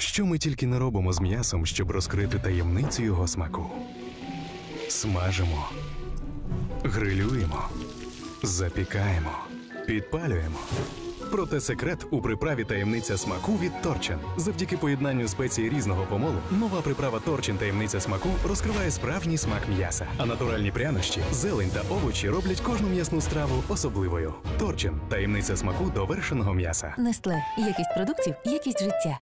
Що ми тільки не робимо з м'ясом, щоб розкрити таємницю його смаку. Смажимо, грилюємо, запікаємо, підпалюємо. Проте секрет у приправі таємниця смаку від Торчин. Завдяки поєднанню спецій різного помолу, нова приправа Торчин таємниця смаку розкриває справжній смак м'яса. А натуральні прянощі, зелень та овочі роблять кожну м'ясну страву особливою. Торчин таємниця смаку довершеного м'яса. Нестле. Якість продуктів, якість життя.